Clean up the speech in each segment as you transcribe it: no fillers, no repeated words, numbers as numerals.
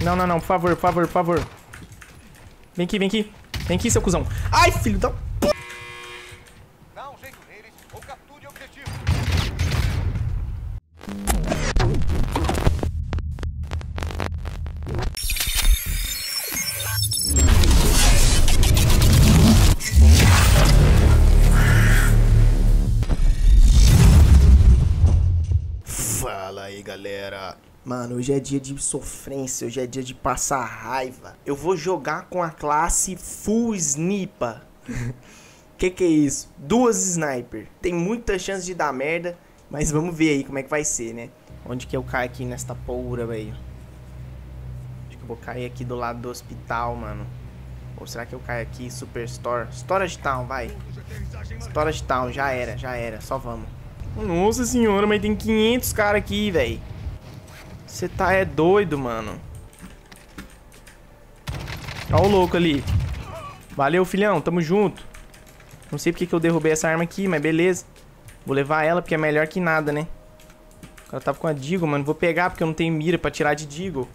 Não, não, não, por favor, por favor, por favor. Vem aqui, vem aqui. Vem aqui, seu cuzão. Ai, filho da... Dá um jeito neles ou capture o objetivo. Fala aí, galera. Mano, hoje é dia de sofrência, hoje é dia de passar raiva. Eu vou jogar com a classe Full Sniper. Que é isso? 2 sniper. Tem muita chance de dar merda, mas vamos ver aí como é que vai ser, né? Onde que eu caio aqui nesta porra, velho? Acho que eu vou cair aqui do lado do hospital, mano. Ou será que eu caio aqui, Superstore? Storage Town, vai. Storage Town, já era, só vamos. Nossa senhora, mas tem 500 caras aqui, velho. Você tá doido, mano. Olha o louco ali. Valeu, filhão, tamo junto. Não sei porque que eu derrubei essa arma aqui, mas beleza. Vou levar ela porque é melhor que nada, né? O cara tava com a Deagle, mano. Vou pegar porque eu não tenho mira pra tirar de Deagle.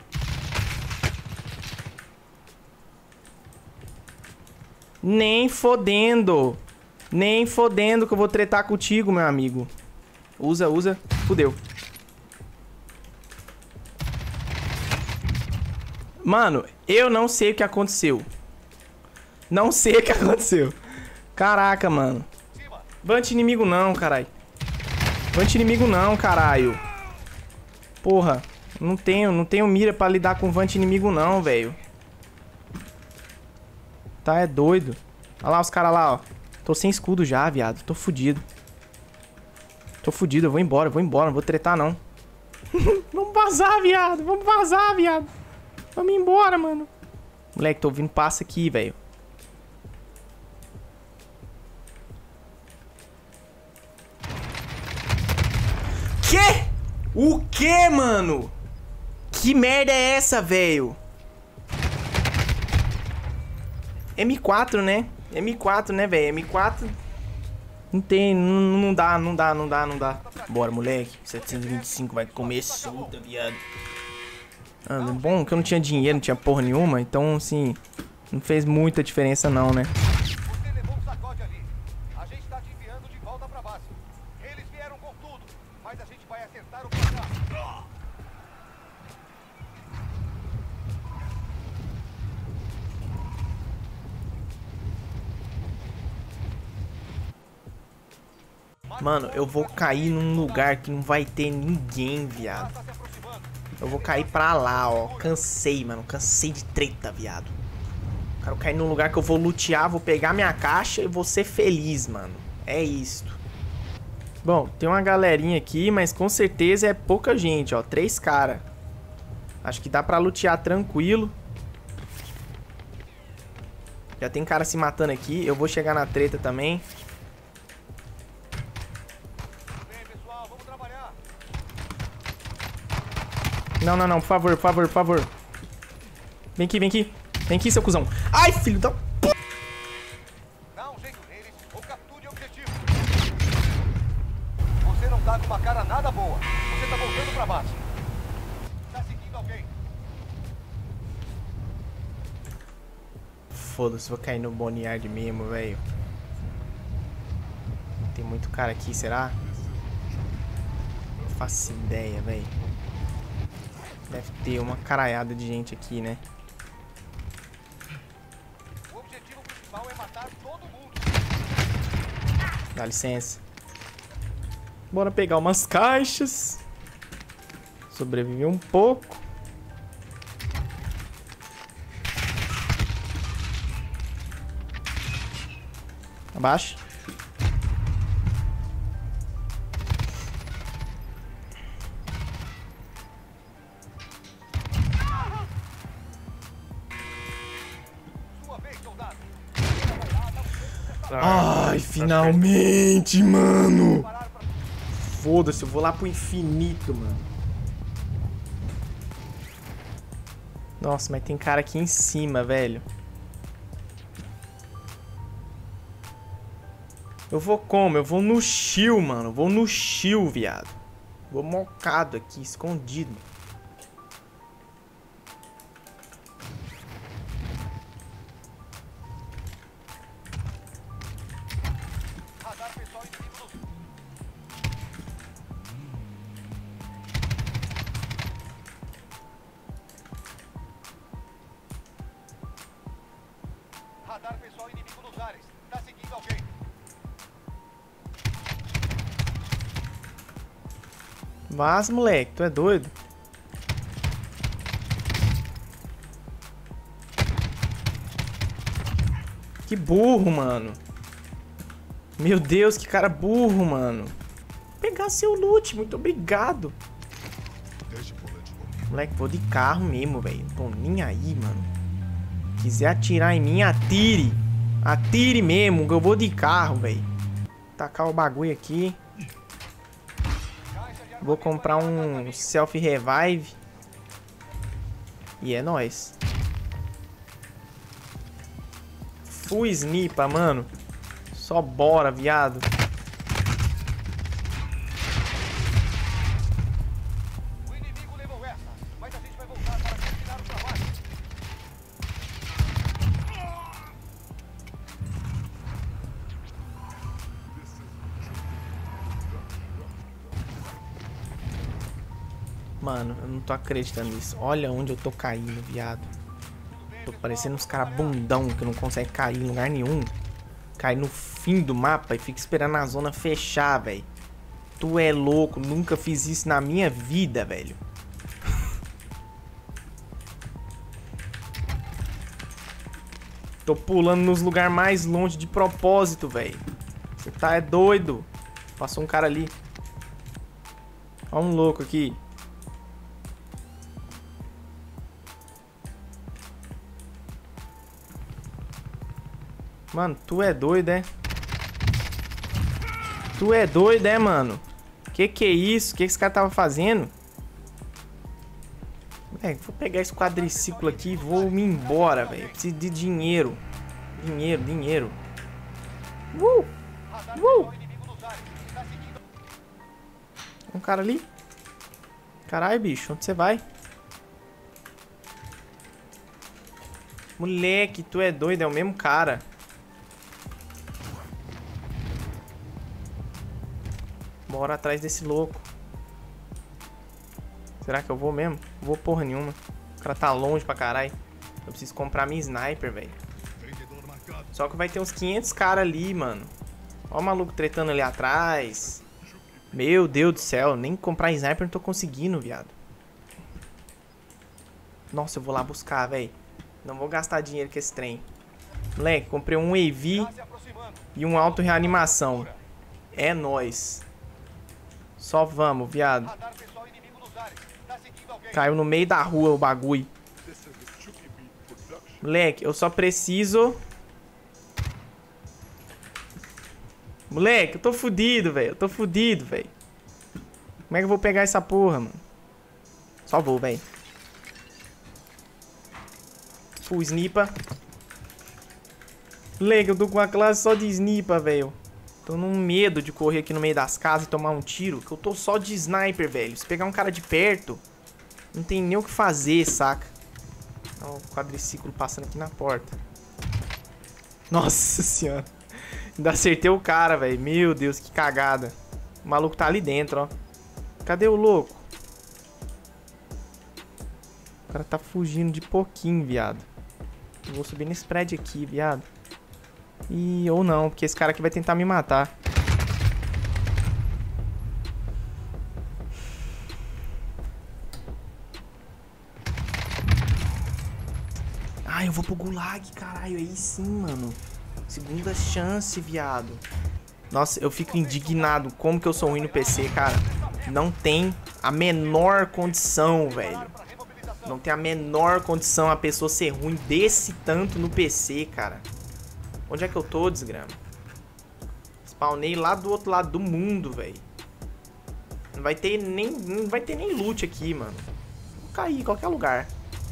Nem fodendo. Nem fodendo que eu vou tretar contigo, meu amigo. Usa, usa. Fudeu. Mano, eu não sei o que aconteceu. Não sei o que aconteceu. Caraca, mano. Vante inimigo não, caralho. Vante inimigo não, caralho. Porra, não tenho mira pra lidar com vante inimigo não, velho. Tá, é doido. Olha lá os caras lá, ó. Tô sem escudo já, viado. Tô fudido. Tô fudido, eu vou embora, não vou tretar não. Vamos vazar, viado. Vamos vazar, viado. Vamos embora, mano. Moleque, tô ouvindo passo aqui, velho. Quê? O quê, mano? Que merda é essa, velho? M4, né? M4, né, velho? M4 não tem, não dá. Bora, moleque. 725 vai comer solta, viado. Ah, bom que eu não tinha dinheiro, não tinha porra nenhuma, então, assim, não fez muita diferença não, né? Você levou um sacode ali. A gente tá te enviando de volta pra base. Eles vieram com tudo, mas a gente vai acertar o placar. Mano, eu vou cair num lugar que não vai ter ninguém, viado. Eu vou cair pra lá, ó. Cansei, mano. Cansei de treta, viado. Quero cair num lugar que eu vou lutear, vou pegar minha caixa e vou ser feliz, mano. É isto. Bom, tem uma galerinha aqui, mas com certeza é pouca gente, ó. 3 caras. Acho que dá pra lutear tranquilo. Já tem cara se matando aqui. Eu vou chegar na treta também. Não, não, não, por favor, por favor, por favor. Vem aqui, vem aqui. Vem aqui, seu cuzão. Ai, filho da... Dá um jeito neles ou capture o objetivo. Você não tá com uma cara nada boa. Você tá voltando pra base. Tá seguindo alguém. Foda-se, vou cair no Boneyard mesmo, velho. Tem muito cara aqui, será? Não faço ideia, velho. Deve ter uma caralhada de gente aqui, né? O objetivo principal é matar todo mundo. Dá licença. Bora pegar umas caixas. Sobreviver um pouco. Abaixa. Ai, finalmente, mano. Foda-se, eu vou lá pro infinito, mano. Nossa, mas tem cara aqui em cima, velho. Eu vou como? Eu vou no shield, mano. Vou no shield, viado. Vou mocado aqui, escondido. ares. Tá seguindo alguém. Vaza, moleque. Tu é doido? Que burro, mano. Meu Deus, que cara burro, mano. Vou pegar seu loot, muito obrigado. Moleque, vou de carro mesmo, velho. Tô nem aí, mano. Quiser atirar em mim, atire. Atire mesmo, que eu vou de carro, velho. Tacar o bagulho aqui. Vou comprar um self-revive. E é nóis. Full snipa, mano. Só bora, viado. O inimigo levou essa, mas a gente vai voltar para terminar o trabalho. Mano, eu não tô acreditando nisso. Olha onde eu tô caindo, viado. Tô parecendo uns caras bundão que não consegue cair em lugar nenhum. Cai no fim do mapa e fica esperando a zona fechar, velho. Tu é louco, nunca fiz isso na minha vida, velho. Tô pulando nos lugares mais longe de propósito, velho. Você tá é doido. Passou um cara ali. Ó um louco aqui. Mano, tu é doido, é? Tu é doido, é, mano? Que é isso? Que esse cara tava fazendo? Vou pegar esse quadriciclo aqui e vou me embora, velho. Preciso de dinheiro. Dinheiro, dinheiro. Um cara ali. Caralho, bicho, onde você vai? Moleque, tu é doido, é o mesmo cara. Bora atrás desse louco. Será que eu vou mesmo? Não vou porra nenhuma. O cara tá longe pra caralho. Eu preciso comprar minha sniper, velho. Só que vai ter uns 500 caras ali, mano. Ó o maluco tretando ali atrás. Meu Deus do céu. Nem comprar sniper não tô conseguindo, viado. Nossa, eu vou lá buscar, velho. Não vou gastar dinheiro com esse trem. Moleque, comprei um AV e um auto reanimação. É nóis. Só vamos, viado. Caiu no meio da rua o bagulho. Moleque, eu só preciso... Moleque, eu tô fudido, velho. Eu tô fudido, velho. Como é que eu vou pegar essa porra, mano? Só vou, velho. Full snipa. Moleque, eu tô com a classe só de snipa, velho. Tô num medo de correr aqui no meio das casas e tomar um tiro. Que eu tô só de sniper, velho. Se pegar um cara de perto, não tem nem o que fazer, saca? Ó, o quadriciclo passando aqui na porta. Nossa senhora. Ainda acertei o cara, velho. Meu Deus, que cagada. O maluco tá ali dentro, ó. Cadê o louco? O cara tá fugindo de pouquinho, viado. Eu vou subir nesse prédio aqui, viado. E ou não, porque esse cara aqui vai tentar me matar. Ai, eu vou pro gulag, caralho. Aí sim, mano. Segunda chance, viado. Nossa, eu fico indignado. Como que eu sou ruim no PC, cara? Não tem a menor condição, velho. Não tem a menor condição a pessoa ser ruim desse tanto no PC, cara. Onde é que eu tô, desgrama? Spawnei lá do outro lado do mundo, velho. Não vai ter nem loot aqui, mano. Vou cair em qualquer lugar.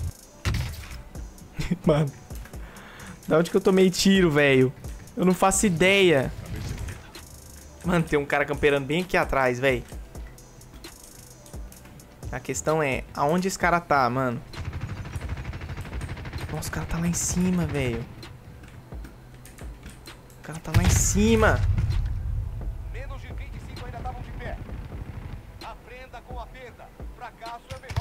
Mano. Da onde que eu tomei tiro, velho? Eu não faço ideia. Mano, tem um cara camperando bem aqui atrás, velho. A questão é, aonde esse cara tá, mano? Nossa, o cara tá lá em cima, velho. O cara tá lá em cima. Menos de 25 ainda estavam de pé. Aprenda com a perda. Fracasso é melhor.